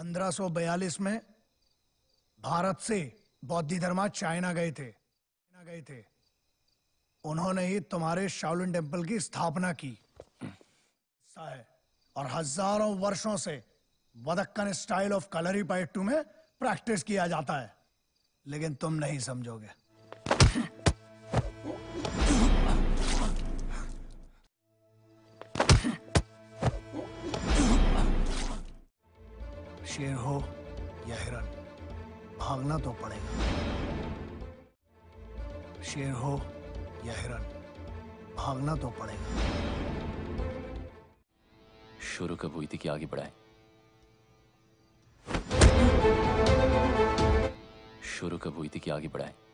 1542 में भारत से बौद्ध धर्मा चाइना गए थे। उन्होंने ही तुम्हारे शाओलिन टेम्पल की स्थापना की है और हजारों वर्षों से वदक्कन स्टाइल ऑफ कलरीपयट्टू में प्रैक्टिस किया जाता है, लेकिन तुम नहीं समझोगे। शेर हो या हिरन, भागना तो पड़ेगा। शेर हो या हिरन, भागना तो पड़ेगा। शुरू कब हुई थी कि आगे बढ़ाए? शुरू कब हुई थी कि आगे बढ़ाए?